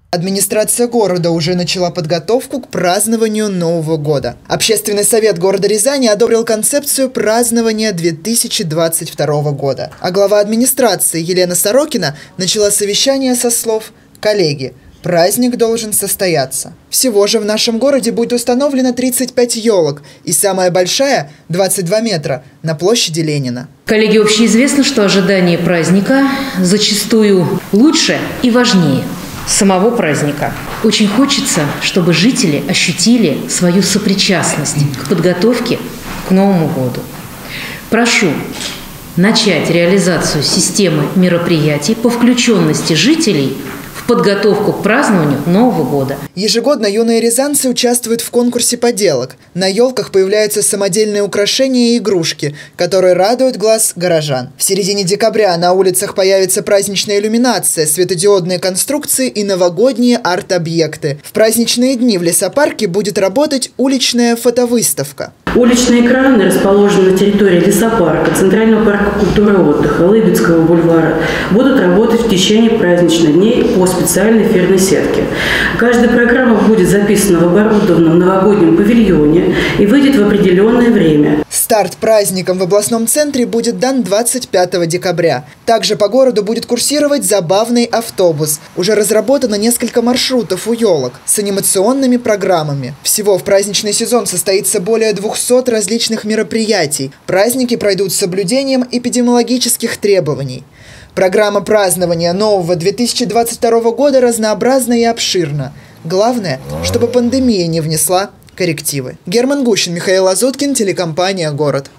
Администрация города уже начала подготовку к празднованию Нового года. Общественный совет города Рязани одобрил концепцию празднования 2022 года. А глава администрации Елена Сорокина начала совещание со слов «Коллеги, праздник должен состояться». Всего же в нашем городе будет установлено 35 елок, и самая большая – 22 метра, на площади Ленина. Коллеги, общеизвестно, что ожидание праздника зачастую лучше и важнее самого праздника. Очень хочется, чтобы жители ощутили свою сопричастность к подготовке к Новому году. Прошу начать реализацию системы мероприятий по включенности жителей в подготовку к празднованию Нового года. Ежегодно юные рязанцы участвуют в конкурсе поделок. На елках появляются самодельные украшения и игрушки, которые радуют глаз горожан. В середине декабря на улицах появится праздничная иллюминация, светодиодные конструкции и новогодние арт-объекты. В праздничные дни в лесопарке будет работать уличная фотовыставка. Уличные экраны расположены на территории лесопарка, Центрального парка культуры и отдыха, Лыбецкого бульвара, будут работать в течение праздничных дней по специальной эфирной сетке. Каждая программа будет записана в оборудованном новогоднем павильоне и выйдет в определенное время. Старт праздникам в областном центре будет дан 25 декабря. Также по городу будет курсировать забавный автобус. Уже разработано несколько маршрутов у елок с анимационными программами. Всего в праздничный сезон состоится более 200 различных мероприятий. Праздники пройдут с соблюдением эпидемиологических требований. Программа празднования нового 2022 года разнообразна и обширна. Главное, чтобы пандемия не внесла коррективы. Герман Гущин, Михаил Лазуткин, телекомпания «Город».